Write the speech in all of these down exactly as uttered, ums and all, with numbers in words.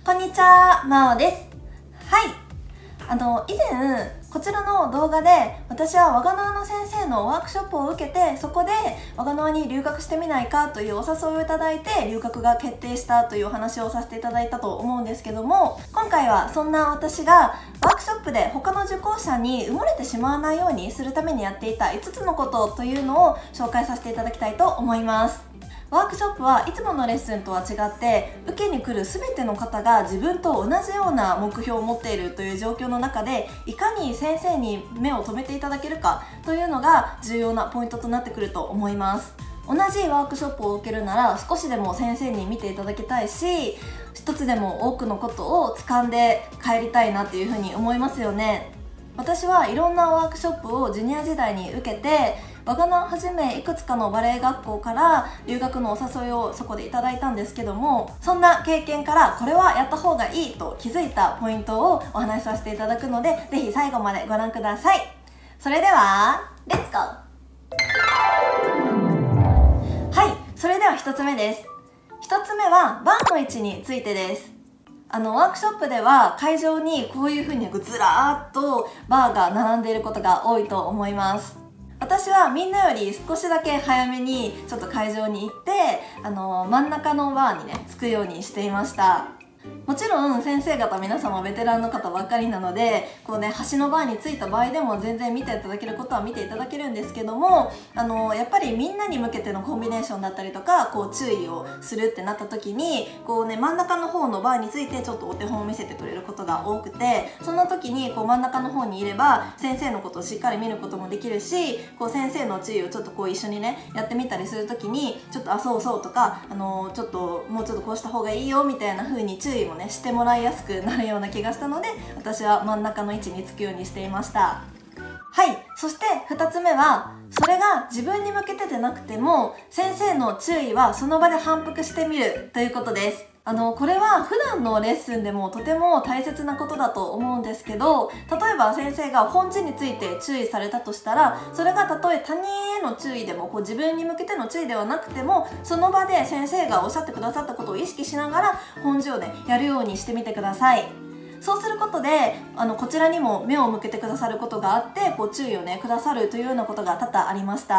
こんにちは、まおです。はい。あの、以前、こちらの動画で、私はわがなわの先生のワークショップを受けて、そこでわがなわに留学してみないかというお誘いをいただいて、留学が決定したというお話をさせていただいたと思うんですけども、今回はそんな私がワークショップで他の受講者に埋もれてしまわないようにするためにやっていたいつつのことというのを紹介させていただきたいと思います。ワークショップはいつものレッスンとは違って受けに来る全ての方が自分と同じような目標を持っているという状況の中でいかに先生に目を留めていただけるかというのが重要なポイントとなってくると思います。同じワークショップを受けるなら少しでも先生に見ていただきたいし、一つでも多くのことを掴んで帰りたいなっていうふうに思いますよね。私はいろんなワークショップをジュニア時代に受けて、わがなわはじめいくつかのバレエ学校から留学のお誘いをそこでいただいたんですけども、そんな経験からこれはやった方がいいと気づいたポイントをお話しさせていただくので、ぜひ最後までご覧ください。それではレッツゴー。はい、それではひとつめです。ひとつめはバーの位置についてです。あのワークショップでは会場にこういう風にずらーっとバーが並んでいることが多いと思います。私はみんなより少しだけ早めにちょっと会場に行って、あの真ん中のバーにね着くようにしていました。もちろん先生方皆様ベテランの方ばっかりなので、こうね端のバーに着いた場合でも全然見ていただけることは見ていただけるんですけども、あのやっぱりみんなに向けてのコンビネーションだったりとかこう注意をするってなった時にこうね真ん中の方のバーについてちょっとお手本を見せてくれることが多くて、そんな時にこう真ん中の方にいれば先生のことをしっかり見ることもできるし、こう先生の注意をちょっとこう一緒にねやってみたりする時にちょっとあそうそうとか、あのちょっともうちょっとこうした方がいいよみたいな風に注意もねしてもらいやすくなるような気がしたので、私は真ん中の位置につくようにしていました。はい、そしてふたつめはそれが自分に向けてでなくても先生の注意はその場で反復してみるということです。あのこれは普段のレッスンでもとても大切なことだと思うんですけど、例えば先生が本字について注意されたとしたら、それがたとえ他人への注意でもこう自分に向けての注意ではなくても、その場で先生がおっしゃってくださったことを意識しながら本字をねやるようにしてみてください。そうすることであのこちらにも目を向けてくださることがあって、こう注意をねくださるというようなことが多々ありました。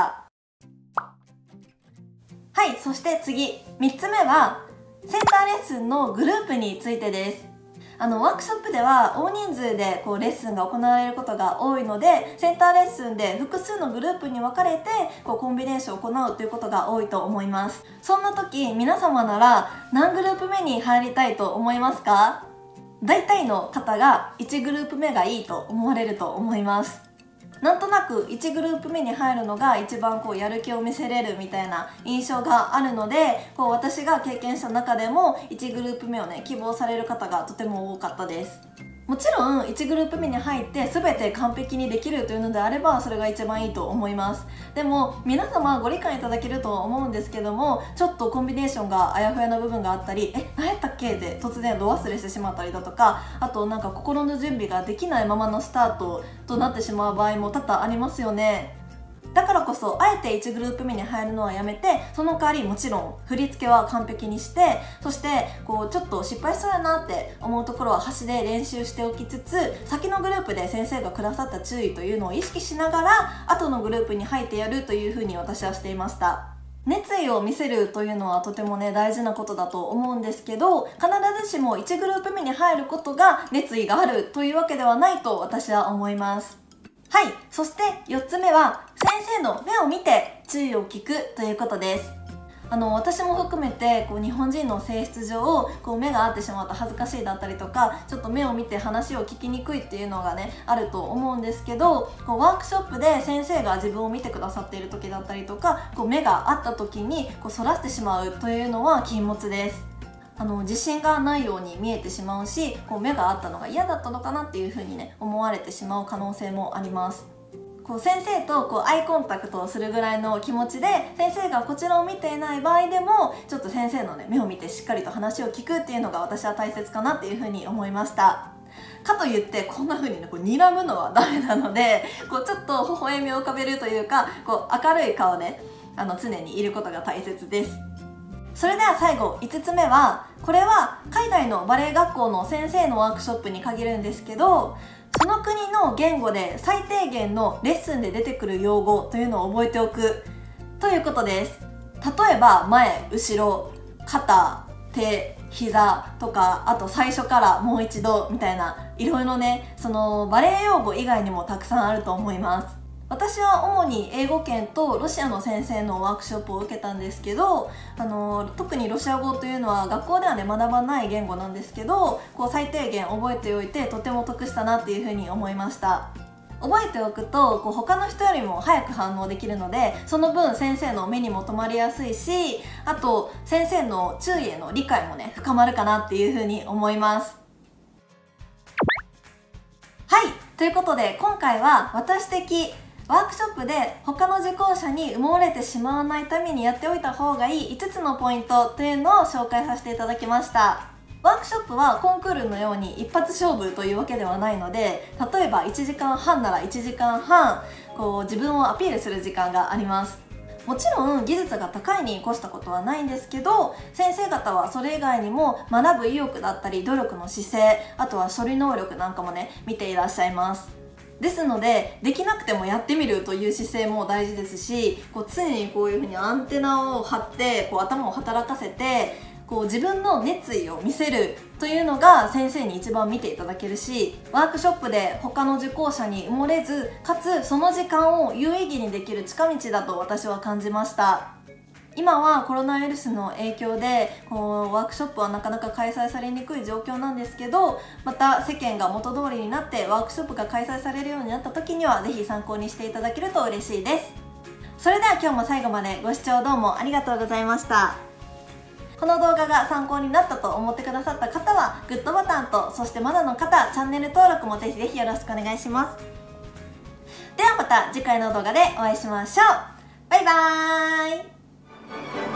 はい、そして次みっつめはセンターレッスンのグループについてです。あのワークショップでは大人数でこうレッスンが行われることが多いので、センターレッスンで複数のグループに分かれてこうコンビネーションを行うということが多いと思います。そんな時皆様なら何グループ目に入りたいと思いますか？大体の方がいちグループ目がいいと思われると思います。なんとなくいちグループ目に入るのが一番こうやる気を見せれるみたいな印象があるので、こう私が経験した中でもいちグループ目をね希望される方がとても多かったです。もちろんいちグループ目に入って全て完璧にできるというのであればそれが一番いいと思います。でも皆様ご理解いただけると思うんですけども、ちょっとコンビネーションがあやふやな部分があったり、え何やったっけで突然度忘れしてしまったりだとか、あとなんか心の準備ができないままのスタートとなってしまう場合も多々ありますよね。だからこそあえていちグループ目に入るのはやめて、その代わりもちろん振り付けは完璧にして、そしてこうちょっと失敗しそうやなって思うところは端で練習しておきつつ、先のグループで先生がくださった注意というのを意識しながら後のグループに入ってやるというふうに私はしていました。熱意を見せるというのはとてもね大事なことだと思うんですけど、必ずしもいちグループ目に入ることが熱意があるというわけではないと私は思います。はい、そしてよっつめは先生の目を見て注意を聞くということです。あの私も含めてこう日本人の性質上こう目が合ってしまうと恥ずかしいだったりとか、ちょっと目を見て話を聞きにくいっていうのがねあると思うんですけど、こうワークショップで先生が自分を見てくださっている時だったりとか、こう目が合った時にこう反らしてしまうというのは禁物です。あの自信がないように見えてしまうし、こう目が合ったのが嫌だったのかなっていう風にね思われてしまう可能性もあります。こう先生とこうアイコンタクトをするぐらいの気持ちで先生がこちらを見ていない場合でもちょっと先生の、ね、目を見てしっかりと話を聞くっていうのが私は大切かなっていう風に思いました。かといってこんな風にねこう睨むのはダメなので、こうちょっと微笑みを浮かべるというか、こう明るい顔であの常にいることが大切です。 それでは最後いつつめは、これは海外のバレエ学校の先生のワークショップに限るんですけど、その国の言語で最低限のレッスンで出てくる用語というのを覚えておくということです。例えば前、後ろ、肩、手、膝とか、あと最初からもう一度みたいな、いろいろね、そのバレエ用語以外にもたくさんあると思います。私は主に英語圏とロシアの先生のワークショップを受けたんですけど、あの特にロシア語というのは学校ではね学ばない言語なんですけど、こう最低限覚えておいてとても得したなっていうふうに思いました。覚えておくとこう他の人よりも早く反応できるので、その分先生の目にも留まりやすいし、あと先生の注意への理解もね深まるかなっていうふうに思います。はい、ということで今回は私的ワークショップで他の受講者に埋もれてしまわないためにやっておいた方がいいいつつのポイントというのを紹介させていただきました。ワークショップはコンクールのように一発勝負というわけではないので、例えばいちじかんはんならいちじかんはんこう自分をアピールする時間があります。もちろん技術が高いに越したことはないんですけど、先生方はそれ以外にも学ぶ意欲だったり努力の姿勢、あとは処理能力なんかもね見ていらっしゃいます。ですので、できなくてもやってみるという姿勢も大事ですし、こう常にこういうふうにアンテナを張ってこう頭を働かせてこう自分の熱意を見せるというのが先生に一番見ていただけるし、ワークショップで他の受講者に埋もれず、かつその時間を有意義にできる近道だと私は感じました。今はコロナウイルスの影響でこうワークショップはなかなか開催されにくい状況なんですけど、また世間が元通りになってワークショップが開催されるようになった時にはぜひ参考にしていただけると嬉しいです。それでは今日も最後までご視聴どうもありがとうございました。この動画が参考になったと思ってくださった方はグッドボタンと、そしてまだの方チャンネル登録もぜひぜひよろしくお願いします。ではまた次回の動画でお会いしましょう。バイバーイ。